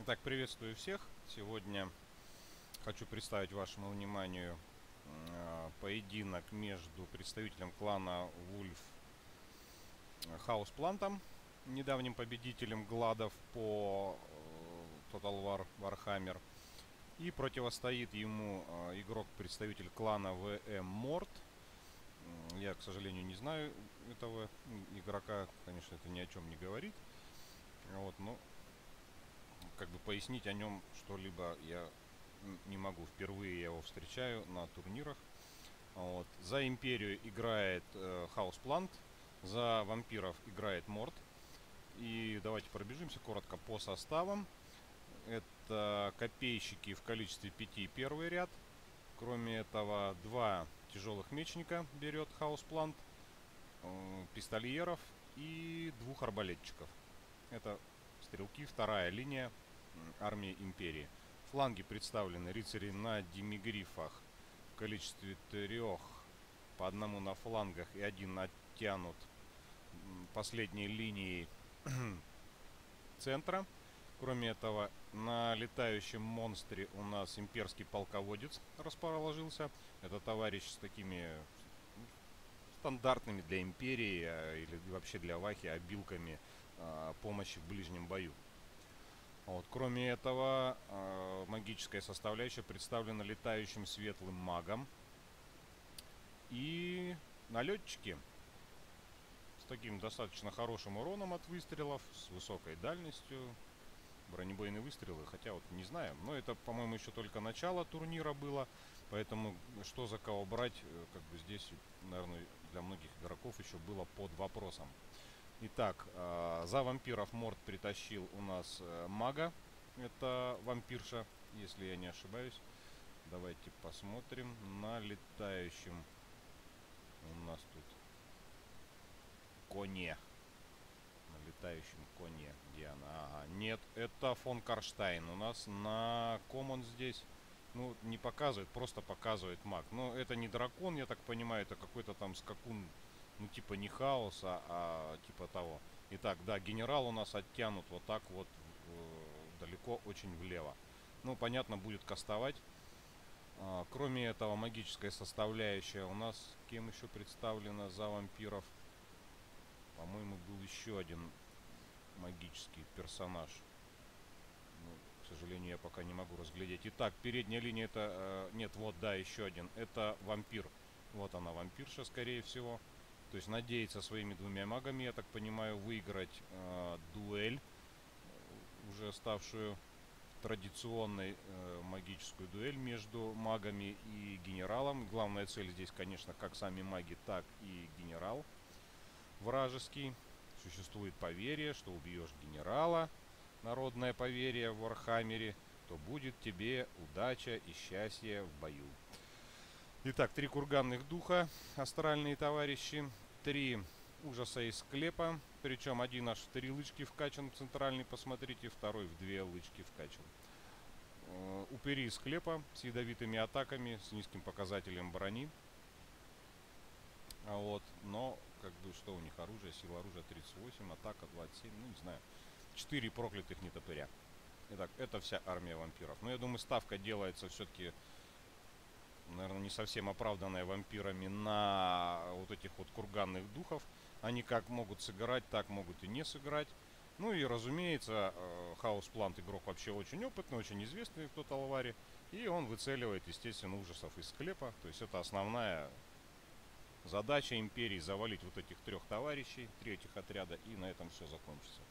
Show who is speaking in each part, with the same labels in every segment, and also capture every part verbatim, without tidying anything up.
Speaker 1: Итак, приветствую всех. Сегодня хочу представить вашему вниманию э, поединок между представителем клана Вульф Хаусплантом, недавним победителем Гладов по э, Total War Warhammer, и противостоит ему э, игрок-представитель клана вэ эм Морт. Я, к сожалению, не знаю этого игрока, конечно, это ни о чем не говорит. Вот, но как бы пояснить о нем что-либо я не могу. Впервые я его встречаю на турнирах. Вот. За Империю играет э, Хаусплант, за вампиров играет Морт. И давайте пробежимся коротко по составам. Это копейщики в количестве пяти, первый ряд. Кроме этого, два тяжелых мечника берет Хаусплант, э, пистольеров и двух арбалетчиков. Это стрелки, вторая линия армии Империи. Фланги представлены рыцари на демигрифах в количестве трех, по одному на флангах и один оттянут последней линией центра. Кроме этого, на летающем монстре у нас имперский полководец расположился. Это товарищ с такими ну, стандартными для Империи а, или вообще для Вахи обилками а, помощи в ближнем бою. Вот. Кроме этого, э, магическая составляющая представлена летающим светлым магом. И налетчики с таким достаточно хорошим уроном от выстрелов, с высокой дальностью. Бронебойные выстрелы, хотя вот не знаю. Но это, по-моему, еще только начало турнира было. Поэтому что за кого брать, как бы здесь, наверное, для многих игроков еще было под вопросом. Итак, э, за вампиров Морт притащил у нас э, мага. Это вампирша, если я не ошибаюсь. Давайте посмотрим. На летающем у нас тут коне. На летающем коне. Где она? Ага. Нет, это фон Карштайн. У нас на Common здесь. Ну, не показывает, просто показывает маг. Но это не дракон, я так понимаю. Это какой-то там скакун. Ну, типа не хаоса, а типа того. Итак, да, генерал у нас оттянут вот так вот э, далеко очень влево. Ну, понятно, будет кастовать. А, кроме этого, магическая составляющая у нас кем еще представлена за вампиров? По-моему, был еще один магический персонаж. Ну, к сожалению, я пока не могу разглядеть. Итак, передняя линия это... Э, нет, вот, да, еще один. Это вампир. Вот она, вампирша, скорее всего. То есть надеется своими двумя магами, я так понимаю, выиграть э, дуэль, уже ставшую традиционной э, магическую дуэль между магами и генералом. Главная цель здесь, конечно, как сами маги, так и генерал вражеский. Существует поверье, что убьешь генерала, народное поверье в Вархаммере, то будет тебе удача и счастье в бою. Итак, три курганных духа, астральные товарищи, три ужаса из склепа, причем один аж в три лычки вкачан, центральный, посмотрите, второй в две лычки вкачан. Упыри из склепа с ядовитыми атаками, с низким показателем брони. А вот, но, как бы, что у них оружие, сила оружия тридцать восемь, атака двадцать семь, ну, не знаю, четыре проклятых нетопыря. Итак, это вся армия вампиров. Но я думаю, ставка делается все-таки... наверное, не совсем оправданная вампирами на вот этих вот курганных духов. Они как могут сыграть, так могут и не сыграть. Ну и, разумеется, Хаусплант игрок вообще очень опытный, очень известный в Total War. И он выцеливает, естественно, ужасов из склепа. То есть это основная задача Империи — завалить вот этих трех товарищей, три этих отряда, и на этом все закончится.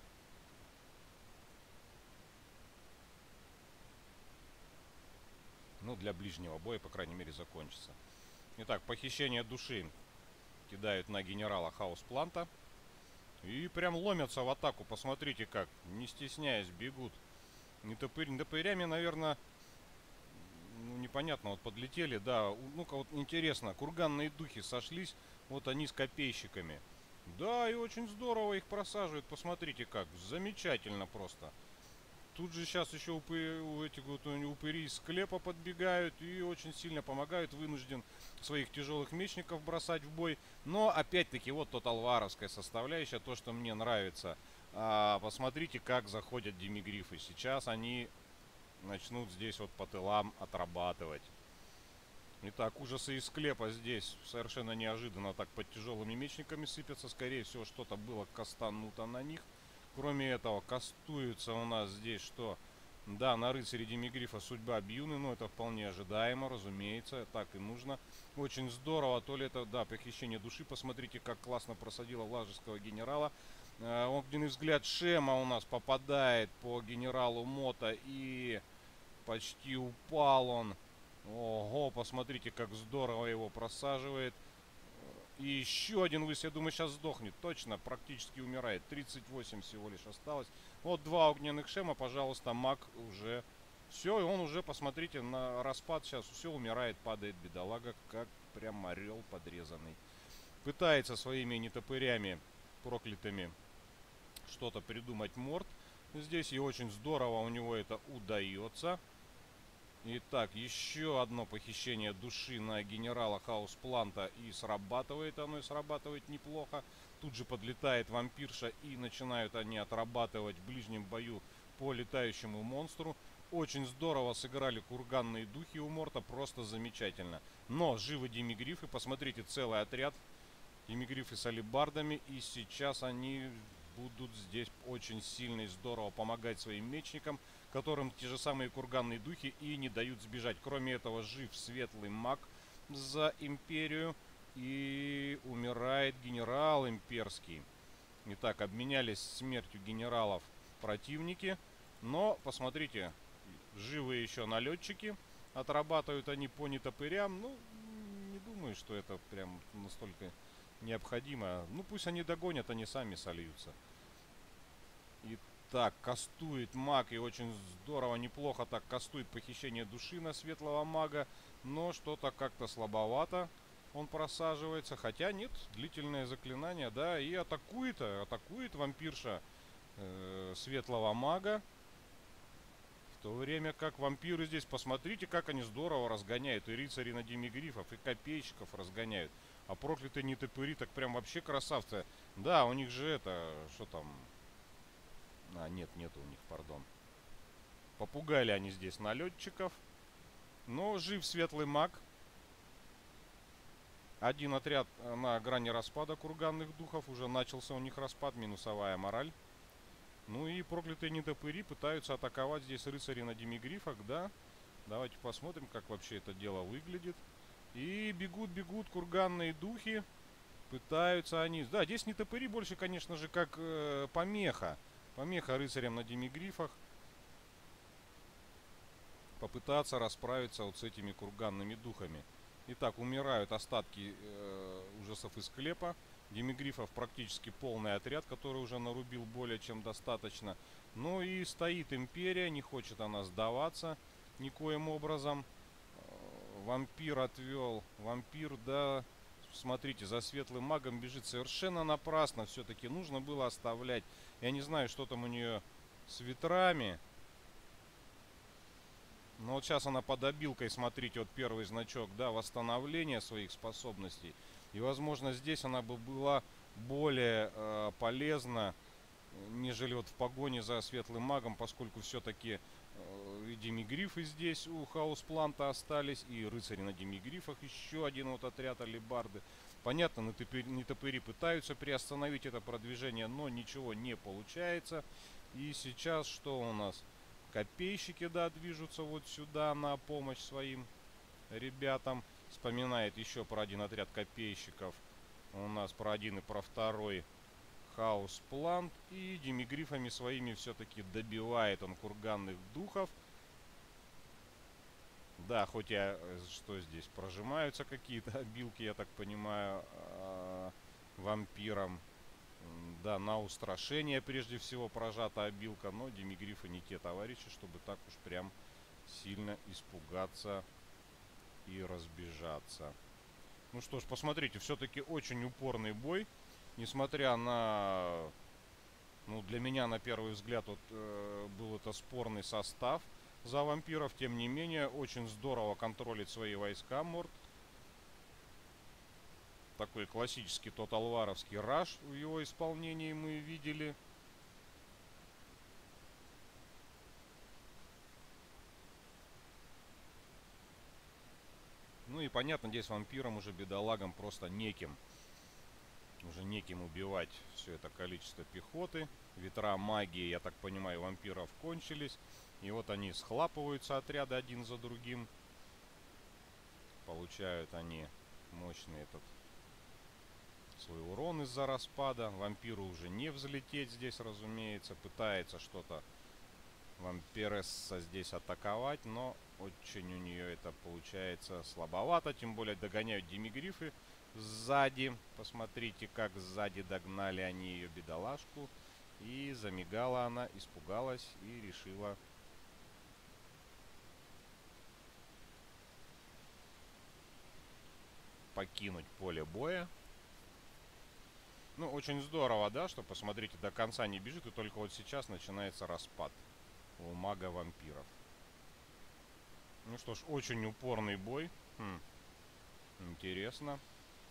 Speaker 1: Ну, для ближнего боя, по крайней мере, закончится. Итак, похищение души кидают на генерала Хауспланта. И прям ломятся в атаку. Посмотрите как. Не стесняясь, бегут. Нетопырь, нетопырями, наверное, ну, непонятно. Вот подлетели, да. Ну-ка, вот интересно. Курганные духи сошлись. Вот они с копейщиками. Да, и очень здорово их просаживают. Посмотрите как. Замечательно просто. Тут же сейчас еще упы, у этих вот упыри из склепа подбегают и очень сильно помогают. Вынужден своих тяжелых мечников бросать в бой. Но опять-таки вот тоталваровская составляющая, то, что мне нравится А, посмотрите, как заходят демигрифы. Сейчас они начнут здесь вот по тылам отрабатывать. Итак, ужасы из склепа здесь совершенно неожиданно так под тяжелыми мечниками сыпятся. Скорее всего, что-то было кастануто на них. Кроме этого, кастуется у нас здесь что? Да, на рыцаре демигрифа судьба Бьюны, но это вполне ожидаемо, разумеется, так и нужно. Очень здорово, то ли это, да, похищение души, посмотрите, как классно просадило влажеского генерала. Э, огненный взгляд Шема у нас попадает по генералу Мота и почти упал он. Ого, посмотрите, как здорово его просаживает. И еще один выстрел, я думаю, сейчас сдохнет. Точно, практически умирает. тридцать восемь всего лишь осталось. Вот два огненных шема, пожалуйста, маг уже... Все, и он уже, посмотрите, на распад сейчас все умирает, падает бедолага, как прям орел подрезанный. Пытается своими нетопырями проклятыми что-то придумать Морт. Здесь и очень здорово у него это удается. Итак, еще одно похищение души на генерала Хауспланта, и срабатывает оно, и срабатывает неплохо. Тут же подлетает вампирша, и начинают они отрабатывать в ближнем бою по летающему монстру. Очень здорово сыграли курганные духи у Морта, просто замечательно. Но живы демигрифы, посмотрите, целый отряд. Демигрифы с алебардами, и сейчас они будут здесь очень сильно и здорово помогать своим мечникам, которым те же самые курганные духи и не дают сбежать. Кроме этого, жив светлый маг за империю, и умирает генерал имперский. Итак, обменялись смертью генералов противники, но, посмотрите, живые еще налетчики, отрабатывают они по нетопырям. Ну, не думаю, что это прям настолько необходимо. Ну, пусть они догонят, они сами сольются. Итак, кастует маг, и очень здорово, неплохо так кастует похищение души на светлого мага. Но что-то как-то слабовато он просаживается. Хотя нет, длительное заклинание, да, и атакует, атакует вампирша э, светлого мага. В то время как вампиры здесь, посмотрите, как они здорово разгоняют. И рыцари на демигрифов, и копейщиков разгоняют. А проклятые нетопыри так прям вообще красавцы. Да, у них же это, что там... А, нет, нет у них, пардон. Попугали они здесь налетчиков. Но жив светлый маг. Один отряд на грани распада курганных духов. Уже начался у них распад, минусовая мораль. Ну и проклятые нетопыри пытаются атаковать здесь рыцари на демигрифах, да. Давайте посмотрим, как вообще это дело выглядит. И бегут, бегут курганные духи. Пытаются они... Да, здесь нетопыри больше, конечно же, как э, помеха. Помеха рыцарям на демигрифах. Попытаться расправиться вот с этими курганными духами. Итак, умирают остатки э, ужасов из склепа. Демигрифов практически полный отряд, который уже нарубил более чем достаточно. Ну и стоит империя, не хочет она сдаваться никоим образом. Вампир отвел. Вампир, да, смотрите, за светлым магом бежит совершенно напрасно. Все-таки нужно было оставлять. Я не знаю, что там у нее с ветрами. Но вот сейчас она под обилкой, смотрите, вот первый значок, да, восстановление своих способностей. И, возможно, здесь она бы была более э, полезна, нежели вот в погоне за светлым магом, поскольку все-таки э, и демигрифы здесь у Хауспланта остались, и рыцари на демигрифах, еще один вот отряд алебарды. Понятно, нетопыри пытаются приостановить это продвижение, но ничего не получается. И сейчас что у нас? Копейщики, да, движутся вот сюда на помощь своим ребятам. Вспоминает еще про один отряд копейщиков. У нас про один и про второй Хаусплант. И демигрифами своими все-таки добивает он курганных духов. Да, хоть я... Что здесь? Прожимаются какие-то обилки, я так понимаю, вампирам. Да, на устрашение прежде всего прожата обилка, но демигрифы не те товарищи, чтобы так уж прям сильно испугаться и разбежаться. Ну что ж, посмотрите, все-таки очень упорный бой, несмотря на, ну, для меня на первый взгляд вот э, был это спорный состав за вампиров, тем не менее, очень здорово контролит свои войска Морт. Такой классический тоталваровский раш в его исполнении мы видели. и понятно, здесь вампирам уже бедолагам просто неким. Уже неким убивать все это количество пехоты. Ветра магии, я так понимаю, вампиров кончились. И вот они схлапываются отряды один за другим. Получают они мощный этот свой урон из-за распада. Вампиру уже не взлететь здесь, разумеется. Пытается что-то вампиресса здесь атаковать, но очень у нее это получается слабовато. Тем более догоняют демигрифы сзади. Посмотрите, как сзади догнали они ее, бедолажку. И замигала она, испугалась и решила покинуть поле боя. Ну, очень здорово, да, что, посмотрите, до конца не бежит, и только вот сейчас начинается распад у мага вампиров. Ну что ж, очень упорный бой. Хм. Интересно.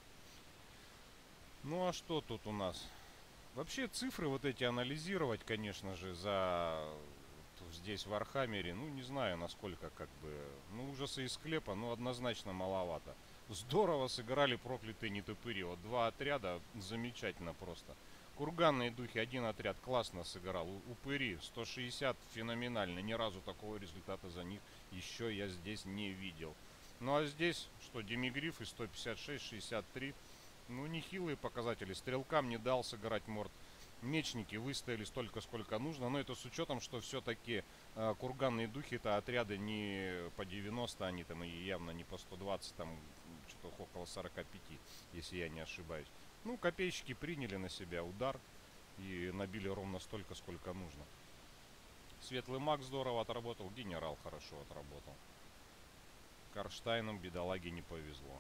Speaker 1: Ну а что тут у нас? Вообще цифры вот эти анализировать, конечно же, за здесь в Вархаммере, ну не знаю насколько как бы, ну ужасы из склепа, ну однозначно маловато. Здорово сыграли проклятые нетопыри, вот два отряда замечательно просто. Курганные духи, один отряд классно сыграл, упыри сто шестьдесят феноменально, ни разу такого результата за них еще я здесь не видел. Ну а здесь что, демигрифы сто пятьдесят шесть, шестьдесят три. Ну, нехилые показатели. Стрелкам не дал сыграть морд. Мечники выстояли столько, сколько нужно. Но это с учетом, что все-таки э, курганные духи это отряды не по девяносто, они там и явно не по сто двадцать, там что-то около сорока пяти, если я не ошибаюсь. Ну, копейщики приняли на себя удар и набили ровно столько, сколько нужно. Светлый маг здорово отработал, генерал хорошо отработал. Карштайнам бедолаге не повезло.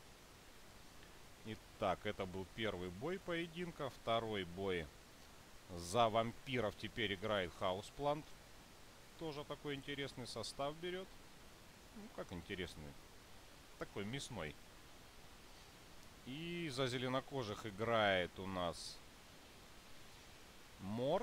Speaker 1: Итак, это был первый бой поединка. Второй бой за вампиров теперь играет Хаусплант. Тоже такой интересный состав берет. Ну, как интересный. Такой мясной. И за зеленокожих играет у нас Морд.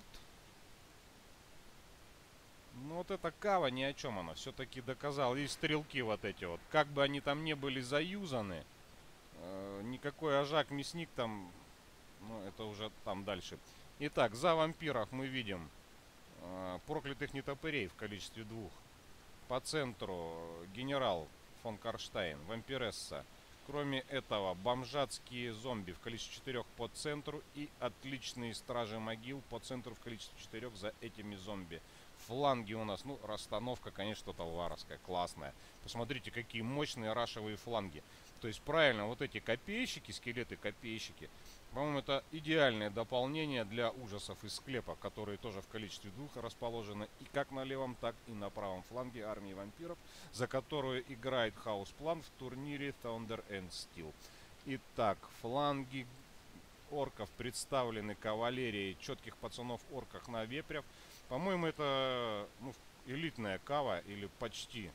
Speaker 1: Ну, вот эта кава ни о чем она. Все-таки доказал. И стрелки вот эти вот. Как бы они там не были заюзаны. Никакой ажак, мясник там, ну это уже там дальше. Итак, за вампиров мы видим э, проклятых нетопырей в количестве двух. По центру генерал фон Карштайн, вампиресса. Кроме этого, бомжатские зомби в количестве четырех по центру и отличные стражи могил по центру в количестве четырех за этими зомби. Фланги у нас, ну, расстановка, конечно, талваровская, классная. Посмотрите, какие мощные рашевые фланги. То есть, правильно, вот эти копейщики, скелеты-копейщики, по-моему, это идеальное дополнение для ужасов из склепа, которые тоже в количестве двух расположены и как на левом, так и на правом фланге армии вампиров, за которую играет Хаусплан в турнире Thunder and Steel. Итак, фланги орков представлены кавалерией четких пацанов орках на вепрях. По-моему, это ну, элитная кава или почти.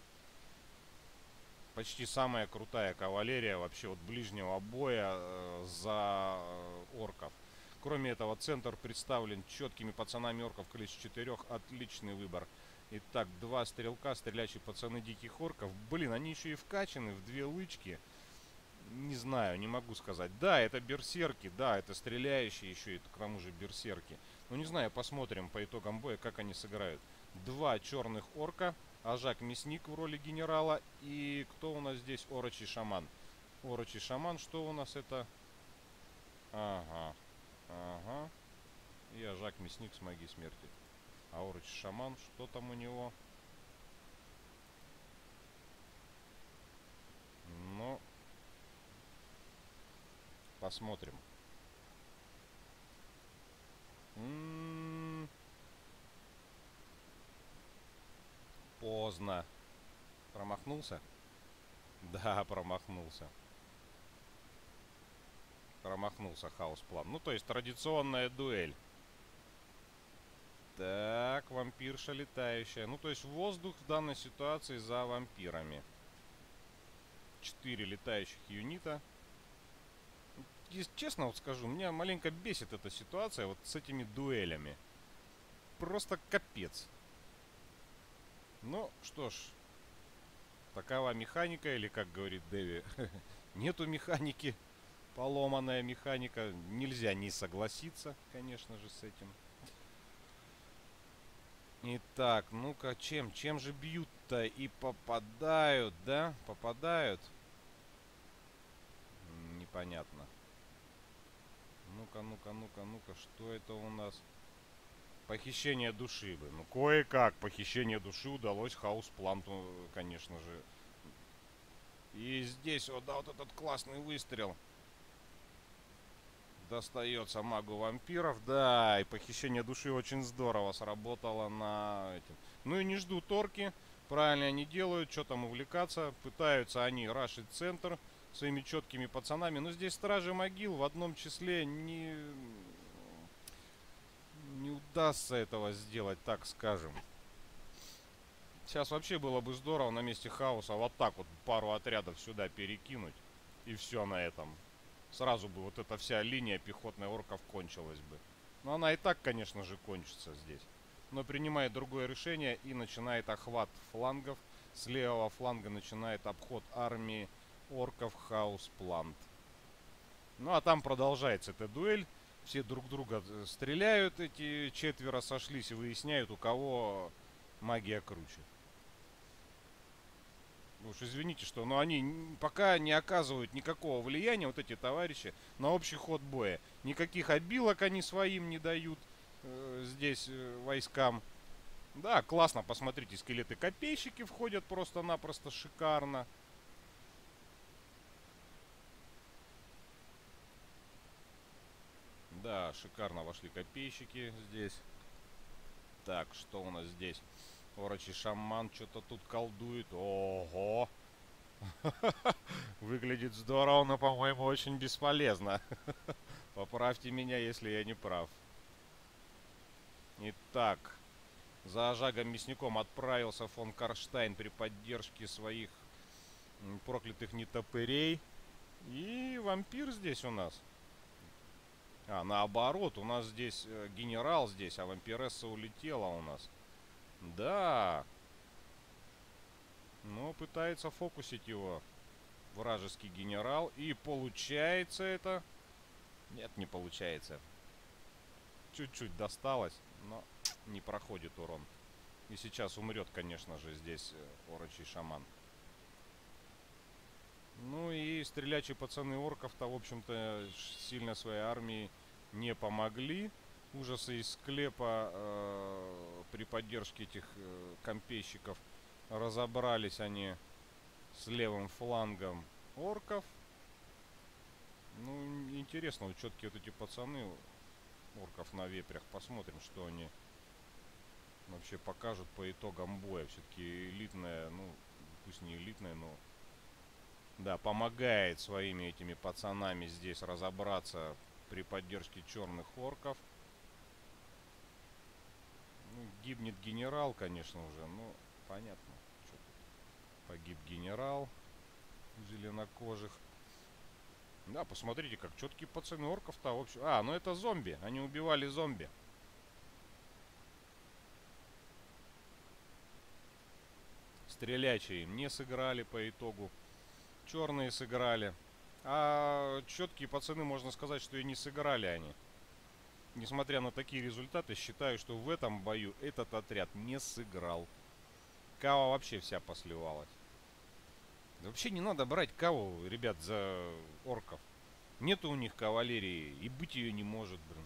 Speaker 1: Почти самая крутая кавалерия вообще от ближнего боя э, за э, орков. Кроме этого, центр представлен четкими пацанами орков в количестве четырех. Отличный выбор. Итак, два стрелка, стреляющие пацаны диких орков. Блин, они еще и вкачаны в две лычки. Не знаю, не могу сказать. Да, это берсерки, да, это стреляющие еще и к тому же берсерки. Ну не знаю, посмотрим по итогам боя, как они сыграют. Два черных орка. Ажак Мясник в роли генерала. И кто у нас здесь? Орочий шаман. Орочий шаман, что у нас это? Ага. Ага. И Ажак Мясник с магией смерти. А Орочий шаман, что там у него? Ну, посмотрим. М-м-м. Поздно. Промахнулся? Да, промахнулся. Промахнулся Хаусплан. Ну, то есть традиционная дуэль. Так, вампирша летающая. Ну, то есть воздух в данной ситуации за вампирами. Четыре летающих юнита. Честно вот скажу, меня маленько бесит эта ситуация вот с этими дуэлями. Просто капец. Ну, что ж. Такова механика, или, как говорит Дэви, нету механики, поломанная механика. Нельзя не согласиться, конечно же, с этим. Итак, ну-ка, чем? Чем же бьют-то и попадают, да? Попадают? Непонятно. Ну-ка, ну-ка, ну-ка, ну-ка, что это у нас? Похищение души бы. Ну, кое-как похищение души удалось Хаус-Планту, конечно же. И здесь, вот, да, вот этот классный выстрел. Достается магу вампиров. Да, и похищение души очень здорово сработало на этим. Ну и не ждут орки. Правильно они делают, что там увлекаться. Пытаются они рашить центр своими четкими пацанами. Но здесь стражи могил в одном числе не, не удастся этого сделать, так скажем. Сейчас вообще было бы здорово на месте хаоса вот так вот пару отрядов сюда перекинуть. И все на этом. Сразу бы вот эта вся линия пехотной орков кончилась бы. Но она и так, конечно же, кончится здесь. Но принимает другое решение и начинает охват флангов. С левого фланга начинает обход армии орков Хаус-Плант. Ну а там продолжается эта дуэль. Все друг друга стреляют, эти четверо сошлись и выясняют, у кого магия круче. Уж извините, что, но они пока не оказывают никакого влияния, вот эти товарищи, на общий ход боя. Никаких обилок они своим не дают э, здесь э, войскам. Да, классно, посмотрите, скелеты-копейщики входят просто-напросто шикарно. Да, шикарно вошли копейщики здесь. Так, что у нас здесь? Орочий шаман что-то тут колдует. Ого! Выглядит здорово, но, по-моему, очень бесполезно. Поправьте меня, если я не прав. Итак, за Ажагом Мясником отправился фон Карштайн при поддержке своих проклятых нетопырей. И вампир здесь у нас. А, наоборот, у нас здесь э, генерал здесь, а вампиресса улетела у нас. Да. Ну, пытается фокусить его вражеский генерал. И получается это... Нет, не получается. Чуть-чуть досталось, но не проходит урон. И сейчас умрет, конечно же, здесь орочий шаман. Ну и стрелячие пацаны орков-то, в общем-то, сильно своей армии не помогли. Ужасы из склепа э, при поддержке этих э, компейщиков разобрались они с левым флангом орков. Ну, интересно, вот четкие вот эти пацаны орков на вепрях. Посмотрим, что они вообще покажут по итогам боя. Все-таки элитная, ну, пусть не элитная, но... Да, помогает своими этими пацанами здесь разобраться при поддержке черных орков. Ну, гибнет генерал, конечно уже, ну, понятно. Что тут. Погиб генерал зеленокожих. Да, посмотрите, как четкие пацаны орков-то, в общем... А, ну это зомби, они убивали зомби. Стрелячие им не сыграли по итогу. Черные сыграли. А четкие пацаны, можно сказать, что и не сыграли они. Несмотря на такие результаты, считаю, что в этом бою этот отряд не сыграл. Кава вообще вся посливалась. Да вообще не надо брать каву, ребят, за орков. Нету у них кавалерии, и быть ее не может, блин.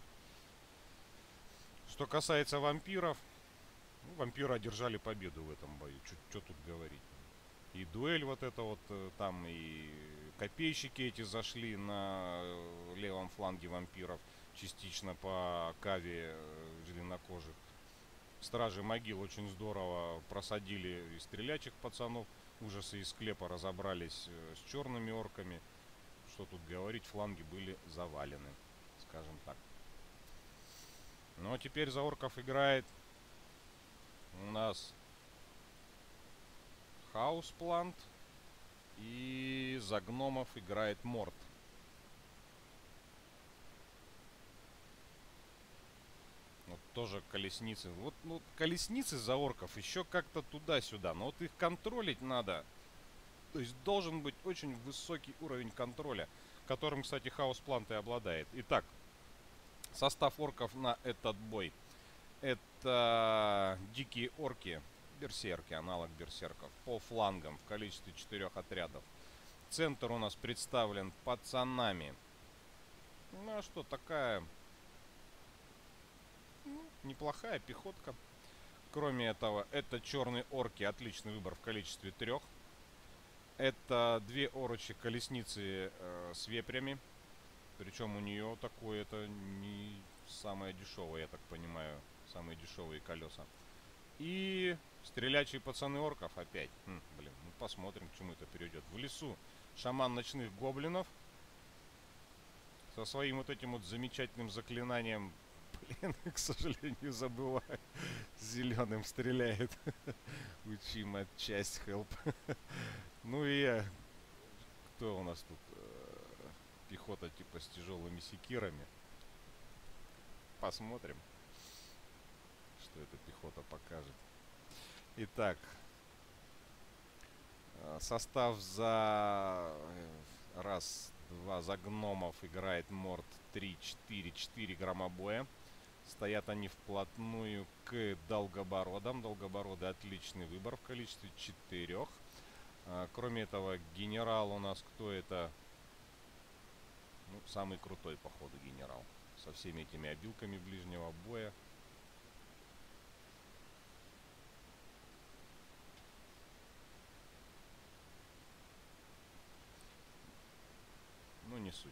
Speaker 1: Что касается вампиров, ну, вампиры одержали победу в этом бою. Что тут говорить. И дуэль вот эта вот там, и копейщики эти зашли на левом фланге вампиров. Частично по каве зеленокожих. Стражи могил очень здорово просадили и стрелячих пацанов. Ужасы из склепа разобрались с черными орками. Что тут говорить, фланги были завалены, скажем так. Ну а теперь за орков играет у нас Хаус-Плант. И за гномов играет Морт. Вот тоже колесницы. Вот ну, колесницы за орков еще как-то туда-сюда. Но вот их контролить надо То есть должен быть очень высокий уровень контроля, которым, кстати, Хаус-Плант и обладает. Итак, состав орков на этот бой. Это дикие орки, берсерки, аналог берсерков, по флангам в количестве четырех отрядов. Центр у нас представлен пацанами. Ну а что, такая ну, неплохая пехотка. Кроме этого, это черные орки, отличный выбор в количестве трех. Это две орочи колесницы э, с вепрями. Причем у нее такое, это не самое дешевое, я так понимаю, самые дешевые колеса. И стрелячие пацаны орков опять. Хм, блин, ну посмотрим, к чему это перейдет. В лесу шаман ночных гоблинов. Со своим вот этим вот замечательным заклинанием. Блин, к сожалению, забываю. Зеленым стреляет. Учим отчасть help. Ну и я. Кто у нас тут? Пехота типа с тяжелыми секирами. Посмотрим, что эта пехота покажет. Итак, состав за раз, два, за гномов играет Морд три, четыре, четыре громобоя. Стоят они вплотную к долгобородам. Долгобороды отличный выбор в количестве четырех. Кроме этого, генерал у нас кто это? Ну, самый крутой, походу, генерал. Со всеми этими обилками ближнего боя. Ну, не суть.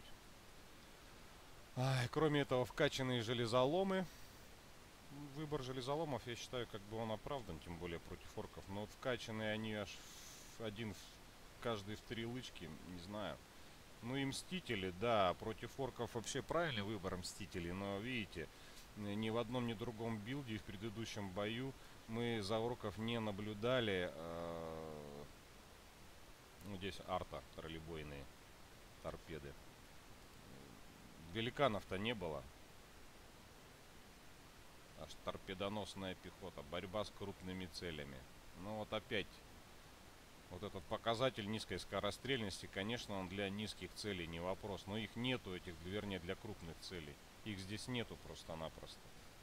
Speaker 1: Ай, кроме этого, вкачанные железоломы. Выбор железоломов, я считаю, как бы он оправдан, тем более против орков. Но вот вкачанные они аж в один, в каждый в три лычки, не знаю. Ну и мстители, да, против орков вообще правильный выбор мстителей. Но видите, ни в одном, ни в другом билде в предыдущем бою мы за орков не наблюдали. Э, ну, здесь арта, троллейбойные торпеды. Великанов-то не было. Аж торпедоносная пехота. Борьба с крупными целями. Ну вот опять. Вот этот показатель низкой скорострельности, конечно, он для низких целей не вопрос. Но их нету, этих, вернее, для крупных целей. Их здесь нету просто-напросто.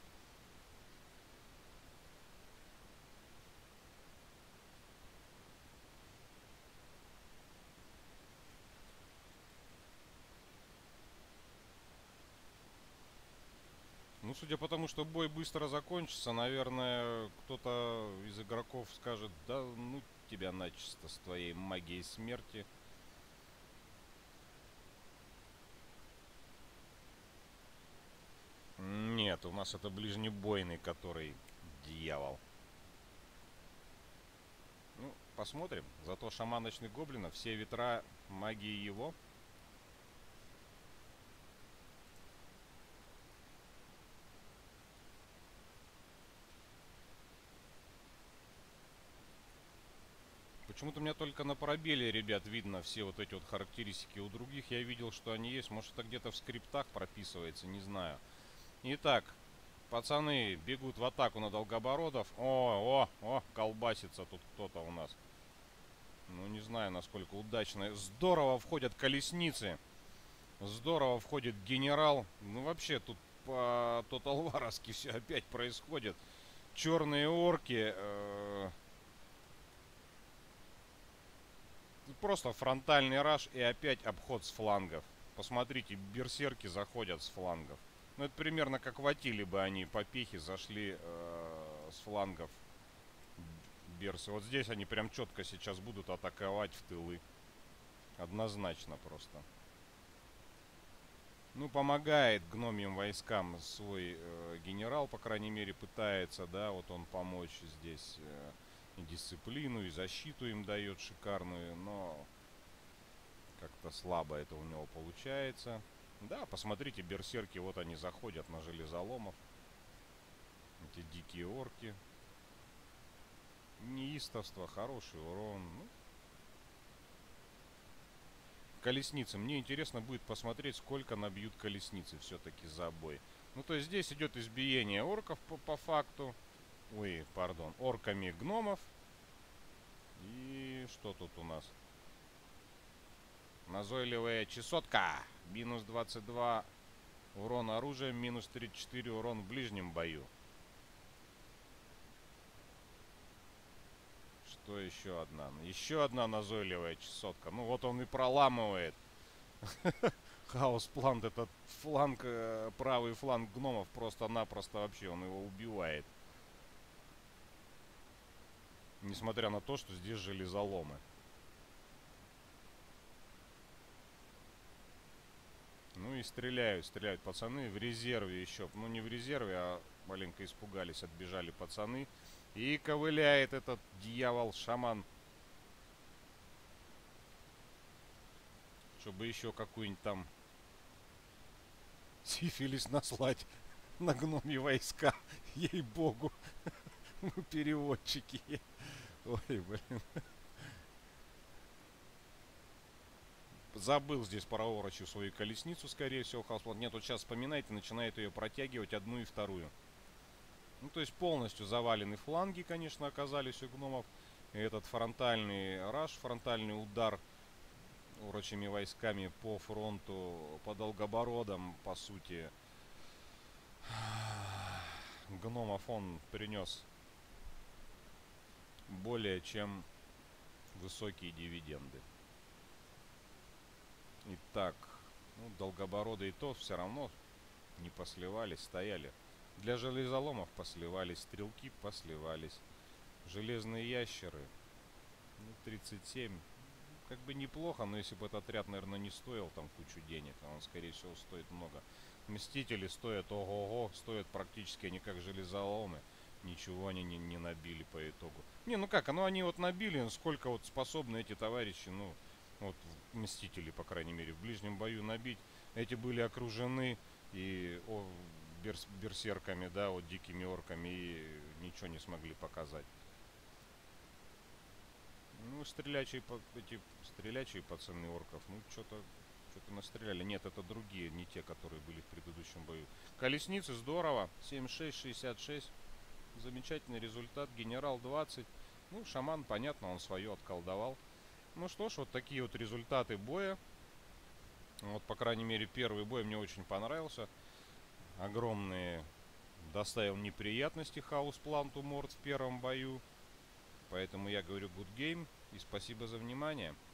Speaker 1: Ну, судя по тому, что бой быстро закончится, наверное, кто-то из игроков скажет: да ну тебя начисто с твоей магией смерти. Нет, у нас это ближнебойный, который дьявол. Ну, посмотрим. Зато шаман ночных гоблинов, все ветра магии его. Почему-то у меня только на пробеле, ребят, видно все вот эти вот характеристики. У других я видел, что они есть. Может, это где-то в скриптах прописывается, не знаю. Итак, пацаны бегут в атаку на долгобородов. О, о, о, колбасится тут кто-то у нас. Ну, не знаю, насколько удачно. Здорово входят колесницы. Здорово входит генерал. Ну, вообще, тут по Total War-овски все опять происходит. Черные орки. Э Просто фронтальный раш и опять обход с флангов. Посмотрите, берсерки заходят с флангов. Ну, это примерно как в Атиле бы они по пехе зашли э, с флангов берсы. Вот здесь они прям четко сейчас будут атаковать в тылы. Однозначно просто. Ну, помогает гномьим войскам свой э, генерал, по крайней мере, пытается, да, вот он помочь здесь. Э, и дисциплину, и защиту им дает шикарную, но как-то слабо это у него получается. Да, посмотрите, берсерки, вот они заходят на железоломов. Эти дикие орки. Неистовство, хороший урон. Ну, колесницы. Мне интересно будет посмотреть, сколько набьют колесницы все-таки за бой. Ну, то есть здесь идет избиение орков по, по факту. Ой, пардон, орками гномов. И что тут у нас? Назойливая чесотка. Минус двадцать два урон оружием, минус тридцать четыре урон в ближнем бою. Что еще одна? Еще одна назойливая чесотка. Ну вот он и проламывает. Хаос плант, этот фланг, правый фланг гномов просто-напросто вообще, он его убивает. Несмотря на то, что здесь железоломы. Ну и стреляют, стреляют пацаны в резерве еще. Ну не в резерве, а маленько испугались, отбежали пацаны. И ковыляет этот дьявол-шаман. Чтобы еще какую-нибудь там сифилис наслать на гномьи войска. Ей-богу. Ну, переводчики. Ой, блин. Забыл здесь проворочу свою колесницу, скорее всего, Хаусплан. Нет, вот сейчас вспоминает и начинает ее протягивать одну и вторую. Ну, то есть полностью завалены фланги, конечно, оказались у гномов. И этот фронтальный раш, фронтальный удар урочими войсками по фронту, по долгобородам, по сути, гномов он принес более чем высокие дивиденды. Итак, ну, долгобороды и то все равно не посливались, стояли. Для железоломов посливались, стрелки посливались. Железные ящеры, ну, тридцать семь. Как бы неплохо, но если бы этот отряд, наверное, не стоил там кучу денег, а он, скорее всего, стоит много. Мстители стоят ого-го, стоят практически они как железоломы. Ничего они не, не набили по итогу. Не, ну как, ну они вот набили, ну сколько вот способны эти товарищи, ну, вот Мстители, по крайней мере, в ближнем бою набить. Эти были окружены и о, берс, берсерками, да, вот дикими орками, и ничего не смогли показать. Ну, стрелячие, эти стрелячие пацаны орков, ну, что-то что-то настреляли. Нет, это другие, не те, которые были в предыдущем бою. Колесницы, здорово. семьдесят шесть шестьдесят шесть. Замечательный результат. Генерал двадцать. Ну, шаман, понятно, он свое отколдовал. Ну что ж, вот такие вот результаты боя. Вот, по крайней мере, первый бой мне очень понравился. Огромные доставил неприятности Хауспланту Морд в первом бою. Поэтому я говорю good game и спасибо за внимание.